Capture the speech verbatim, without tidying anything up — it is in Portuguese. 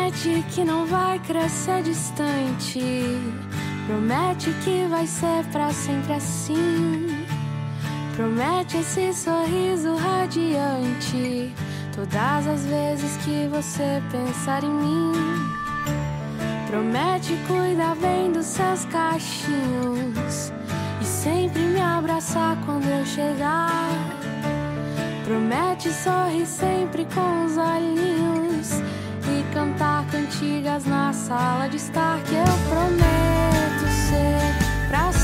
Promete que não vai crescer distante. Promete que vai ser pra sempre assim. Promete esse sorriso radiante todas as vezes que você pensar em mim. Promete cuidar bem dos seus cachinhos e sempre me abraçar quando eu chegar. Promete sorrir sempre com os olhinhos e cantar cantigas na sala de estar. Que eu prometo ser pra